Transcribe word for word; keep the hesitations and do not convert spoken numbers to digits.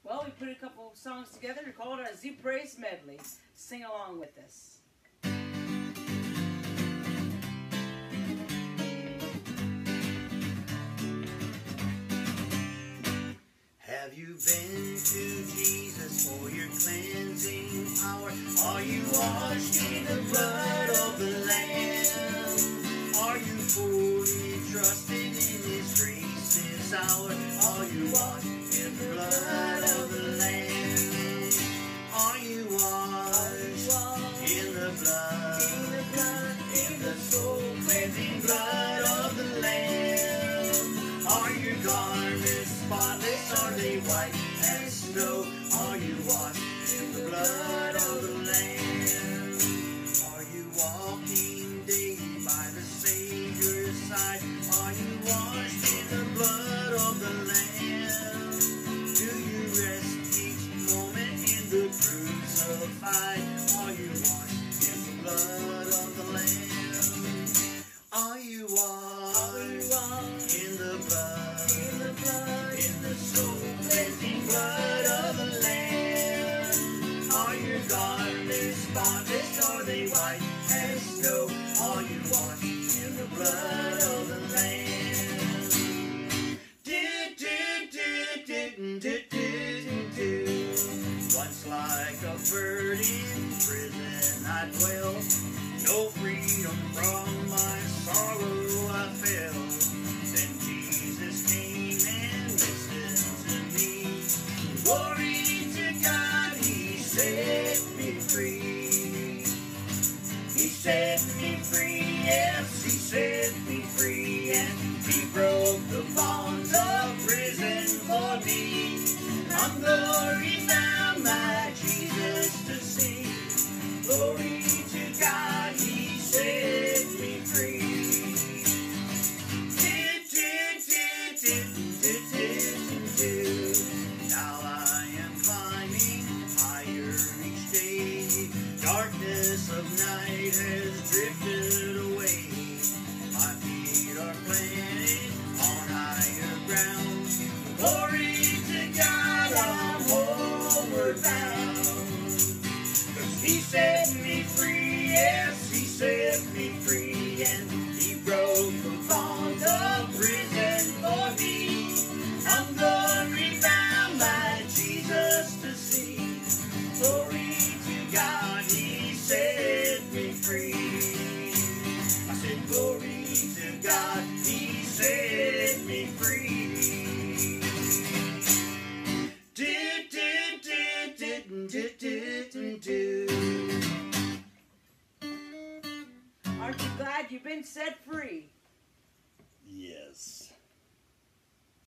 Well, we put a couple songs together and called it a Z Praise Medley. Sing along with us. Have you been to Jesus for your cleansing power? Are you washed in the blood of the Lamb? Are you fully trusted in His grace this hour? Are you washed in the blood of the Lamb? Are you washed in the blood, in the blood, in the soul cleansing blood of the Lamb? Are your garments spotless? Are they white as snow? Are you washed in the blood of the Lamb? Are you walking daily by the Savior's side? Are you washed in the blood of the Lamb? Do you rest each moment in the crucified? Are you washed in the blood of the Lamb? Are you washed in the blood, in the blood, in the soul cleansing blood of the Lamb? Are your garments spotless? Are they white as snow? Are you washed in the blood of the Lamb? Do, do, do, do, do, do, do. Once like a bird in prison I dwell, no freedom from my sorrow I felt. Then Jesus came and listened to me. Glory to God, He set me free. He set me free, yes, He set me free, and He broke the bonds of prison for me. I'm glory bound, my Jesus to see. Glory to God, He set me free. Now I am climbing higher each day. Darkness of night has drifted away. My feet are planted on higher ground. Glory to God, I'm homeward bound. 'Cause He set me free, yes, He set me free, and He broke the bonds of prison for me. I'm glory bound by Jesus to see. Glory to God, He set me free. I said, glory to God, He set me free. Do, do, do, do, do, do, do. Aren't you glad you've been set free? Yes.